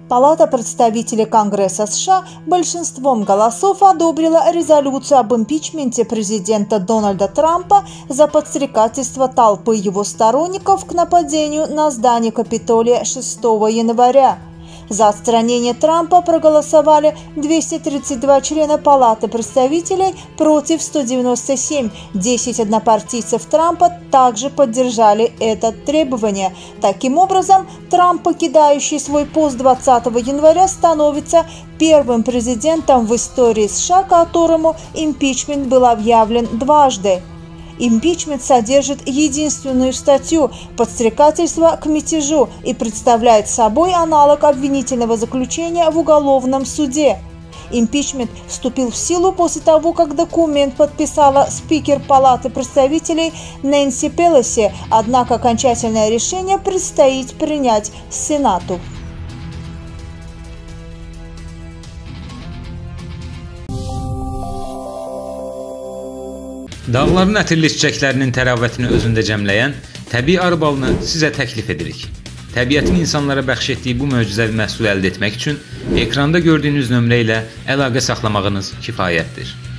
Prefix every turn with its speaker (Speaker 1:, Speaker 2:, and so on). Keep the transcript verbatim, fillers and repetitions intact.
Speaker 1: Палата представителей Конгресса США большинством голосов одобрила резолюцию об импичменте президента Дональда Трампа за подстрекательство толпы его сторонников к нападению на здание Капитолия шестого января. За отстранение Трампа проголосовали двести тридцать два члена Палаты представителей против ста девяноста семи. десять однопартийцев Трампа также поддержали это требование. Таким образом, Трамп, покидающий свой пост двадцатого января, становится первым президентом в истории США, которому импичмент был объявлен дважды. Импичмент содержит единственную статью – подстрекательство к мятежу и представляет собой аналог обвинительного заключения в уголовном суде. Импичмент вступил в силу после того, как документ подписала спикер Палаты представителей Нэнси Пелоси, однако окончательное решение предстоит принять Сенату.
Speaker 2: Dağların ətirli çiçəklərinin təravətini özündə cəmləyən təbii arı balını sizə təklif edirik. Təbiətin insanlara bəxş etdiyi bu möcüzəvi məhsulu əldə etmək üçün ekranda gördüyünüz nömrə ilə əlaqə saxlamağınız kifayətdir.